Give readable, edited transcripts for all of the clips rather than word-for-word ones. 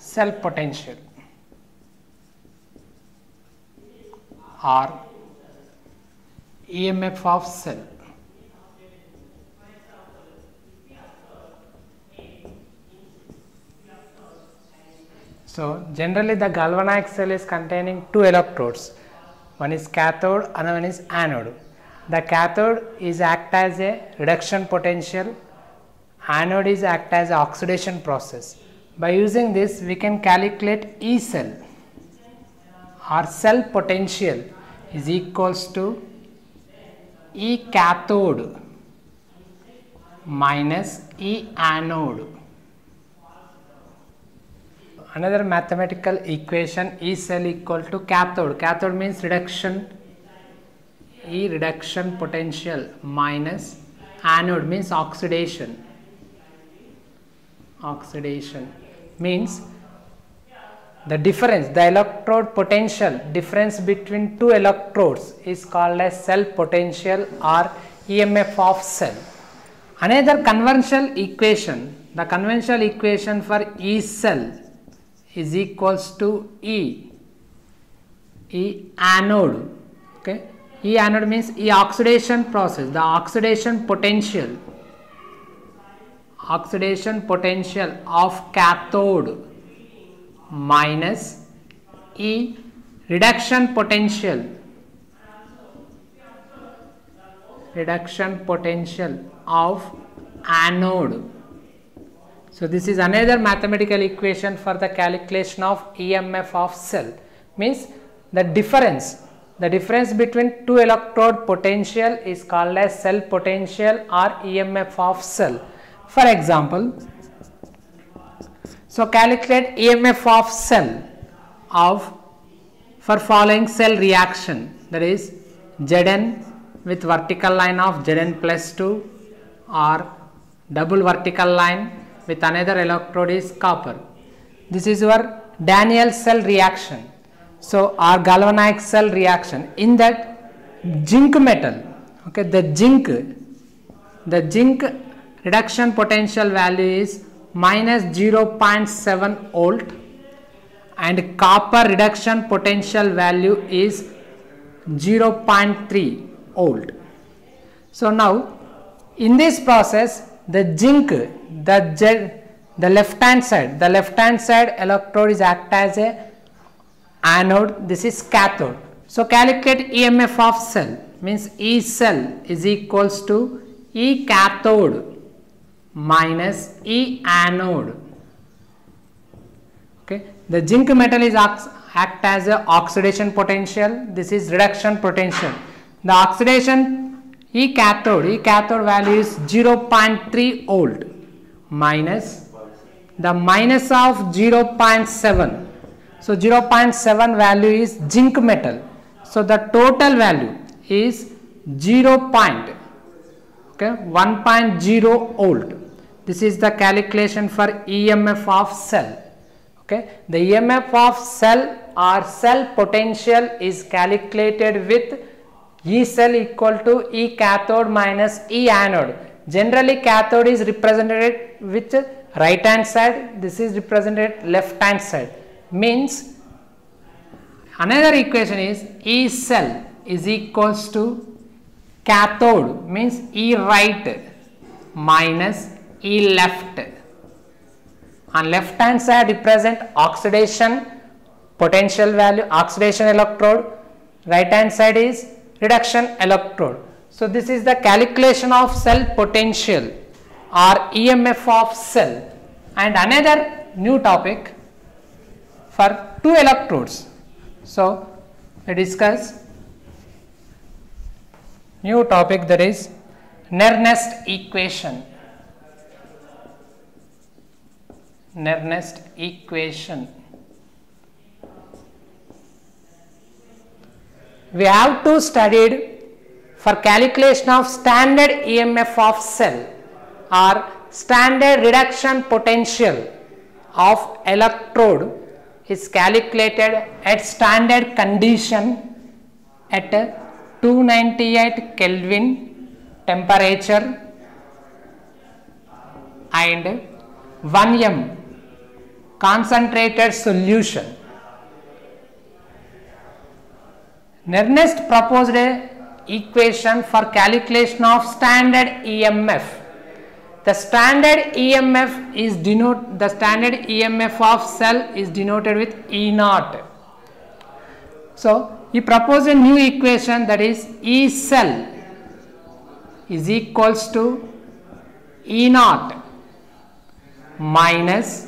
cell potential or EMF of cell. So generally the galvanic cell is containing two electrodes. One is cathode, another one is anode. The cathode is act as a reduction potential, anode is act as an oxidation process. By using this we can calculate E cell or cell potential is equals to E cathode minus E anode. Another mathematical equation, E cell equal to cathode. Cathode means reduction, E reduction potential minus anode means oxidation. Oxidation means the difference, the electrode potential difference between two electrodes is called as cell potential or EMF of cell. Another conventional equation, the conventional equation for E cell is equals to E anode. Okay, E anode means E oxidation process, the oxidation potential of cathode minus E reduction potential of anode. So this is another mathematical equation for the calculation of EMF of cell. Means the difference between two electrode potential is called as cell potential or EMF of cell. For example, so calculate EMF of cell for following cell reaction, that is Zn with vertical line of Zn plus 2 or double vertical line with another electrode is copper. This is your Daniell cell reaction. So our galvanic cell reaction, in that zinc metal, okay, the zinc reduction potential value is minus 0.7 volt and copper reduction potential value is 0.3 volt. So now in this process the zinc, the left hand side electrode is act as a anode, this is cathode. So calculate EMF of cell, means E cell is equals to E cathode minus E anode. Okay, the zinc metal is act as a oxidation potential, this is reduction potential. The oxidation E cathode value is 0.3 volt minus the minus of 0.7. So 0.7 value is zinc metal. So the total value is 1.0 volt. This is the calculation for EMF of cell. Okay, the EMF of cell or cell potential is calculated with E cell equal to E cathode minus E anode. Generally cathode is represented with right hand side, this is represented left hand side. Means another equation is E cell is equals to cathode means E right minus E left. On left hand side represent oxidation potential value, oxidation electrode, right hand side is reduction electrode. So this is the calculation of cell potential or EMF of cell. And another new topic for two electrodes. So we discuss new topic, that is Nernst equation. Nernst equation. We have to study for calculation of standard EMF of cell or standard reduction potential of electrode is calculated at standard condition at 298 Kelvin temperature and 1 m concentrated solution. Nernst proposed a equation for calculation of standard EMF. The standard EMF is the standard EMF of cell is denoted with E naught. So he proposed a new equation, that is E cell is equals to E naught minus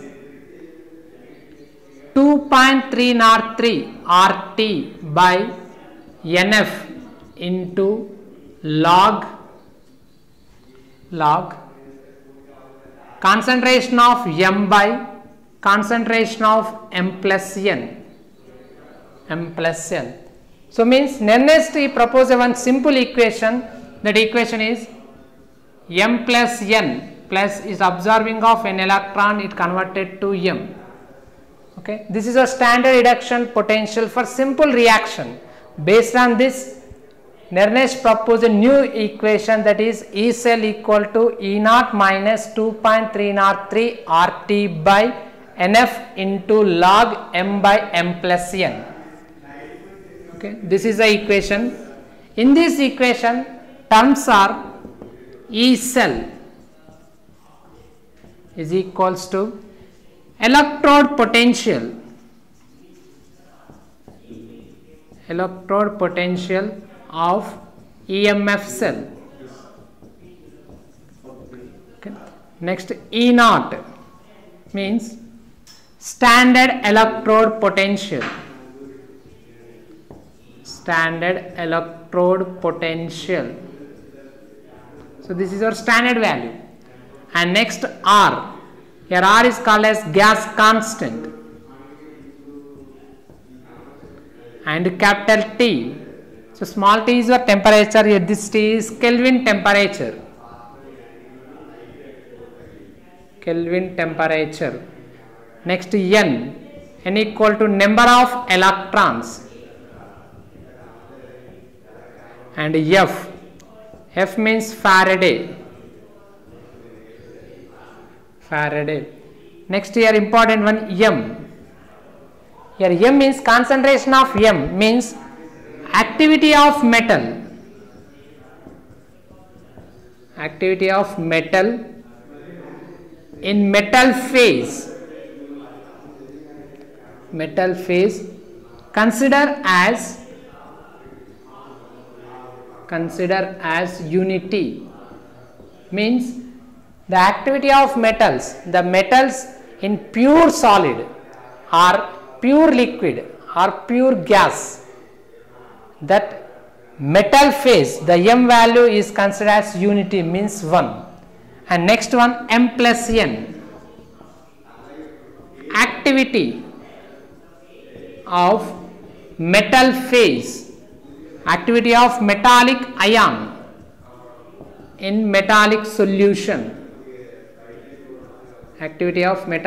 2.303 RT by NF into log concentration of M by concentration of M plus N. So means Nernst he proposed one simple equation. That equation is M plus N plus is absorbing of an electron, it converted to M. Okay, this is a standard reduction potential for simple reaction. Based on this, Nernst proposed a new equation, that is E cell equal to E naught minus 2.303 RT by NF into log M by M plus N. Okay, this is the equation. In this equation, terms are E cell is equals to electrode potential of EMF cell. Okay. Next, E naught means standard electrode potential. So this is our standard value. And next, R. Here R is called as gas constant. And capital T. So small t is your temperature, here this T is Kelvin temperature. Next N equal to number of electrons. And F means Faraday. Next here important one, M. Here M means concentration of M means activity of metal. In metal phase. Consider as unity. Means the activity of metals. The metals in pure solid or pure liquid or pure gas. That metal phase, the M value is considered as unity, means 1. And next one, M plus N. Activity of metal phase. Activity of metallic ion in metallic solution. Okay,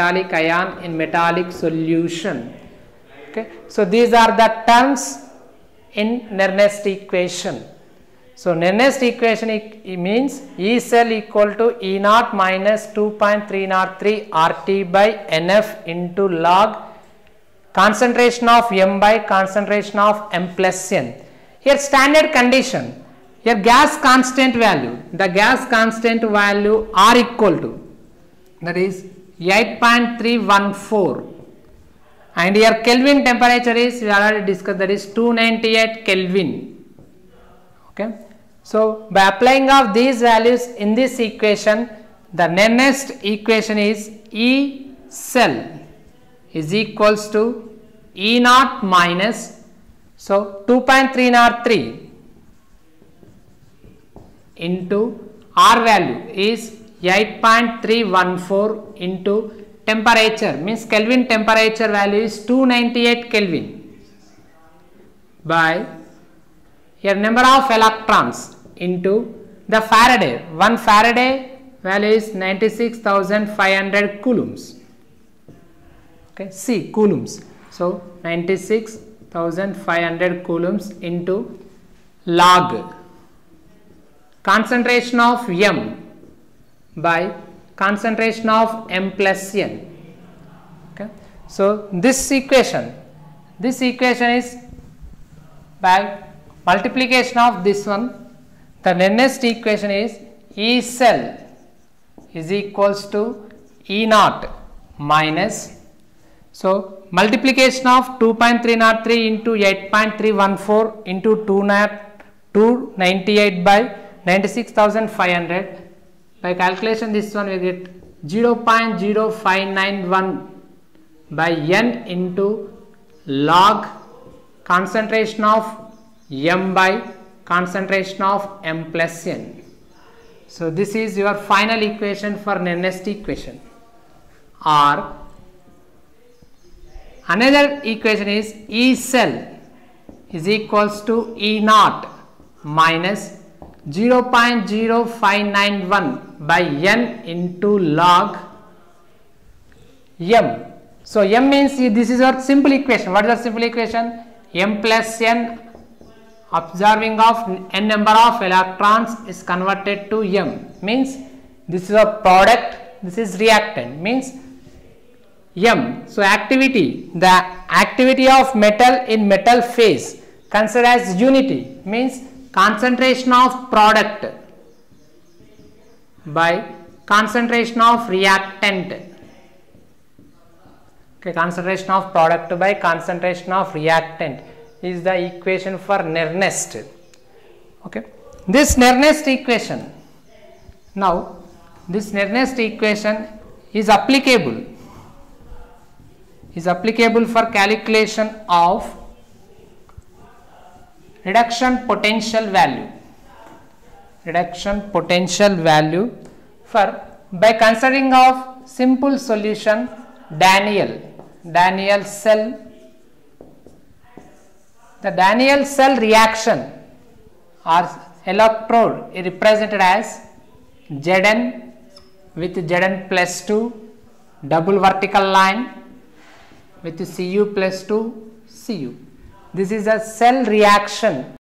so these are the terms in Nernst equation. So Nernst equation it means E cell equal to E naught minus 2.303 RT by NF into log concentration of M by concentration of M plus N. Here standard condition, here gas constant value, the gas constant value are equal to, that is 8.314, and here Kelvin temperature is, we already discussed, that is 298 Kelvin. Okay. So by applying of these values in this equation, the Nernst equation is E cell is equals to E naught minus, so 2.303 into R value is 8.314 into temperature, means Kelvin temperature value is 298 Kelvin by here number of electrons into the Faraday. 1 Faraday value is 96,500 coulombs. Okay, C coulombs. So 96,500 coulombs into log concentration of M by concentration of M plus N. Okay. So this equation is by multiplication of this one. The Nernst equation is E cell is equals to E naught minus, so multiplication of 2.303 into 8.314 into 298 by 96,500. By calculation this one we get 0.0591 by n into log concentration of m by concentration of m plus n. So this is your final equation for Nernst equation. Or another equation is E cell is equals to E naught minus 0.0591 by n into log m. So m means this is our simple equation. What is our simple equation? M plus n observing of n number of electrons is converted to m, means this is a product, this is reactant, means m. So activity, the activity of metal in metal phase considered as unity, means concentration of product by concentration of reactant. Okay, concentration of product by concentration of reactant is the equation for Nernst. Okay, this Nernst equation, now this Nernst equation is applicable for calculation of reduction potential value for by considering of simple solution Daniell cell. The Daniell cell reaction or electrode is represented as Zn with Zn plus 2 double vertical line with Cu plus 2 Cu. This is a cell reaction